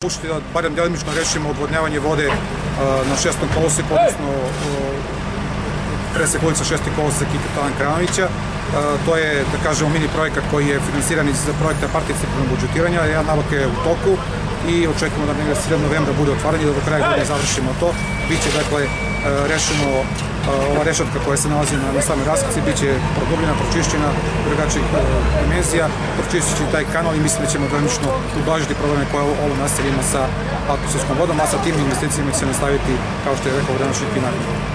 Ušli da barem delimično rešimo odvodnjavanje vode na 6. koloseku, odnosno presek ulica 6. kolosek i Kapetana Kranovića. To je, da kažemo, mini projekat koji je finansiran iz projekta participativnog budžetiranja. Jedan nabavka je u toku i očekujemo da negde sred novembra bude otvaranje, da do kraja godine završimo to. Biće, dakle, rešeno ova rešetka koja se nalazi na samoj raskrsnici, biće produbljena, pročišćena, drugačijih dimenzija, pročišćići taj kanal i mislim da ćemo delimično ublažiti probleme koje ovo naselje ima sa atmosferskom vodom, a sa tim investicijama će se nastaviti, kao što je rekao, današnji Pinar.